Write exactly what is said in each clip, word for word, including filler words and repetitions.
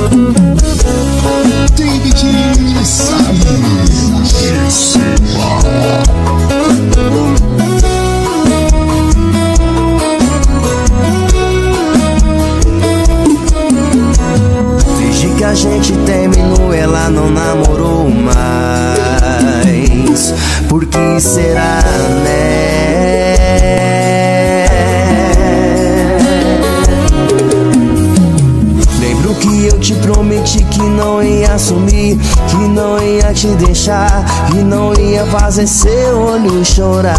David Salles, receba. Desde que a gente terminou, ela não namorou mais. Por que será, né? Lembro que eu te prometi que não ia sumir, que não ia te deixar, que não ia fazer seu olho chorar.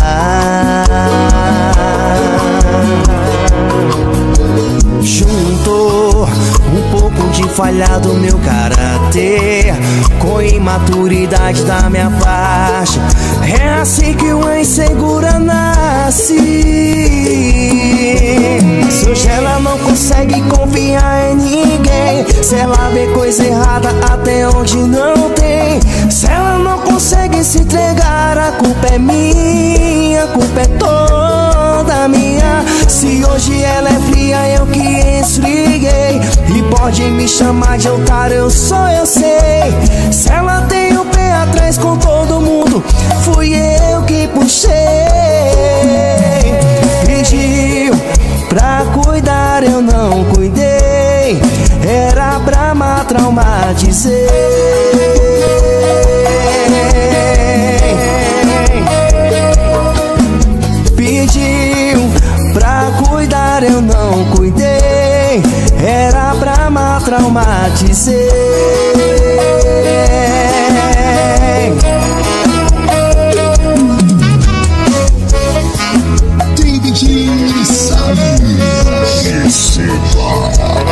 Juntou um pouco de falha do meu caráter com imaturidade da minha parte. É assim que uma insegura nasce. Se hoje ela não consegue confiar em ninguém, se ela vê coisa errada até onde não tem, se ela não consegue se entregar, a culpa é minha, a culpa é toda minha. Se hoje ela é fria, eu que esfriguei, e pode me chamar de otário, eu só eu sei. Se ela tem o pé atrás com todo mundo, fui eu que puxei. Pediu pra cuidar, eu não cuidei, era pra me traumatizar. Pediu pra cuidar, eu não cuidei, era pra me traumatizar. David Salles, receba.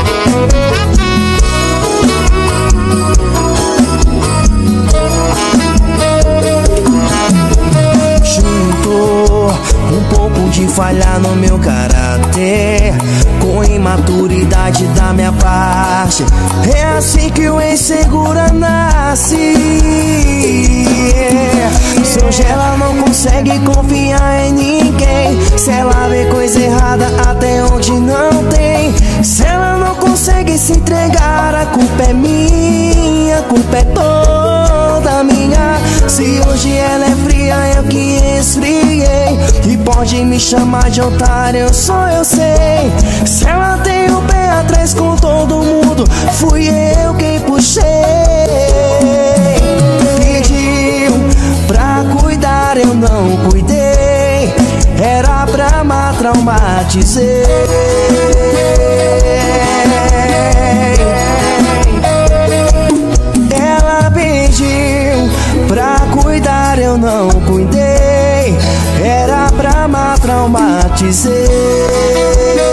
Um pouco de falha no meu caráter com imaturidade da minha parte. É assim que o insegura nasce. Se hoje ela não consegue confiar em ninguém, se ela vê coisa errada até onde não tem, se ela não consegue se entregar, a culpa é minha, a culpa é toda minha. Se hoje ela é fria, eu que esfriei, e pode me chamar de otário, só eu sei. Se ela tem o pé atrás com todo mundo, fui eu quem puxei. Pediu pra cuidar, eu não cuidei, era pra me traumatizar. Ela pediu pra cuidar, eu não cuidei, era pra me traumatizar.